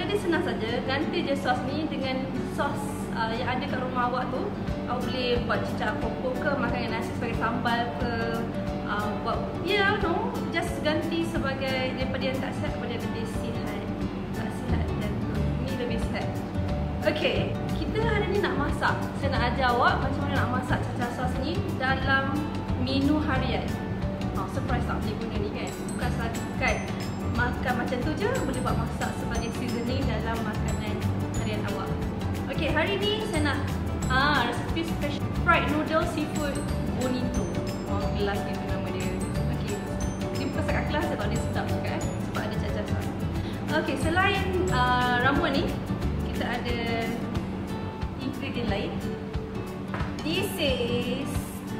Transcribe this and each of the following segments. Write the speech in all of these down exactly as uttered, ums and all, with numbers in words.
dia senang saja. Ganti je sos ni dengan sos uh, yang ada kat rumah awak tu. Awak boleh buat cicak popok ke, makan dengan nasi sebagai sambal ke, uh, buat, ya, yeah, no, just ganti sebagai daripada yang tak sihat kepada yang lebih sihat. Tak sihat dan ni lebih sihat. Okay, kita hari ni nak masak. Saya nak ajar awak macam mana nak masak cacah sos ni dalam menu harian. Oh, surprise tak boleh guna ni kan? Bukan setakat makan macam tu je, boleh buat masak sebagai seasoning dalam makanan harian awak. Okay, hari ni saya nak ah, resepi special fried noodle seafood bonito. Oh, kelas ni tu nama dia. Okay, dia bukan setakat kelas, sebab dia sedap juga eh, sebab ada cacah sos. Okay, selain uh, ramuan ni, kita ada ingredient lain. This is,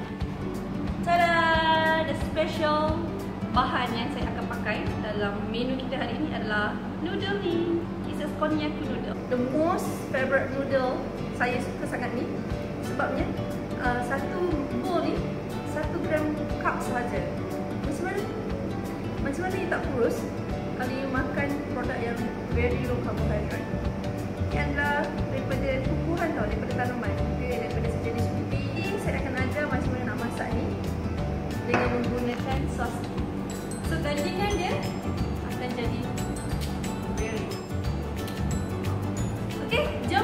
tada, the special bahan yang saya akan pakai dalam menu kita hari ini adalah noodle ni. It's a konnyaku noodle. The most favorite noodle saya suka sangat ni. Sebabnya uh, satu bowl ni satu gram carb sahaja. Macam mana? Macam mana dia tak kurus kalau you makan produk yang very low carbohydrate. Ini adalah daripada tumbuhan tau, daripada tanaman. Okay, daripada sejenis ubi. Saya akan ajar macam mana nak masak ni dengan menggunakan sos. So tandingan dia akan jadi very. Okay, jom.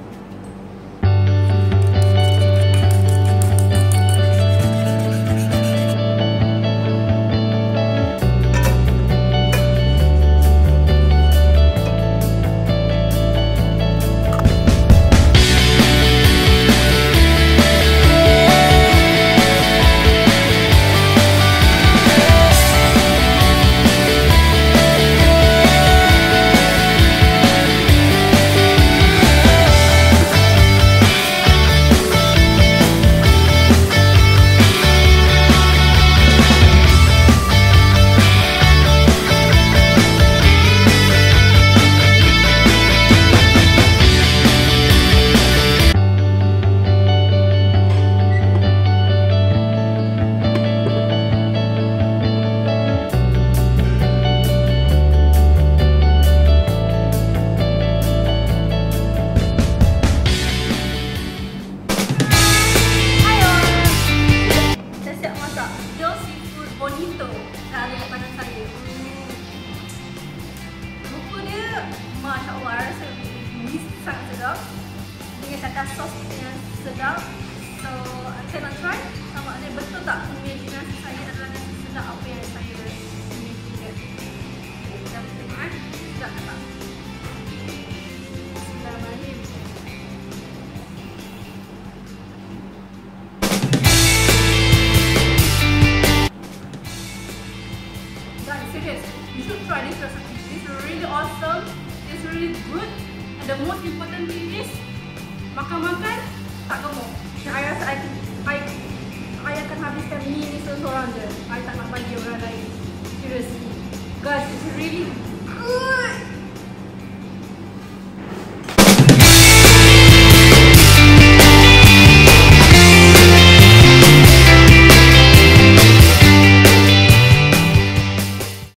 Bonito dah ada di depan saya. Hmm. Buku dia, Masya Allah, rasa ini sangat sedap dengan cacah sos yang sedap. So, saya nak try sama ada betul tak imaginasi saya adalah nasi sedap apa yang saya imagine. Okay, kita tengok eh, sedap tak? Bismillahirrahmanirrahim. Serious, you should try this recipe. This is really awesome. It's really good. And the most important thing is makan-makan tak gemuk. Saya rasa saya I akan habiskan mie ni seorang je. I tak nak bagi orang lain. Seriously, guys, it's really